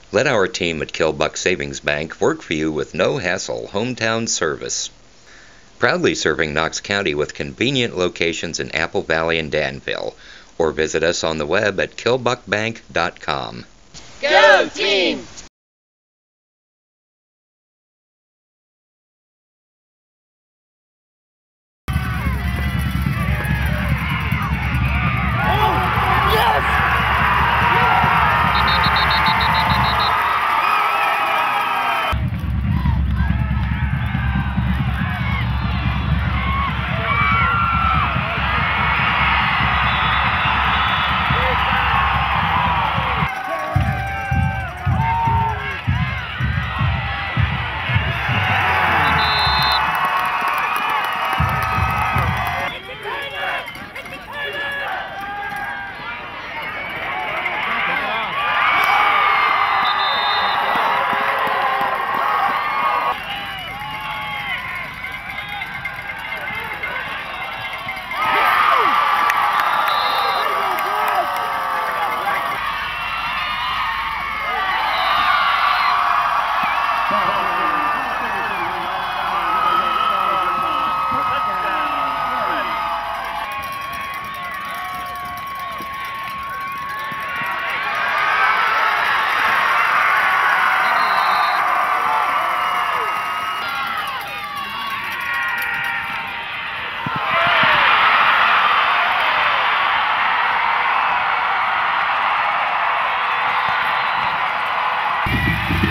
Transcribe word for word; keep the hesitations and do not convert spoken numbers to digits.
Let our team at Killbuck Savings Bank work for you with no hassle hometown service. Proudly serving Knox County with convenient locations in Apple Valley and Danville, or visit us on the web at killbuck bank dot com. Go team! You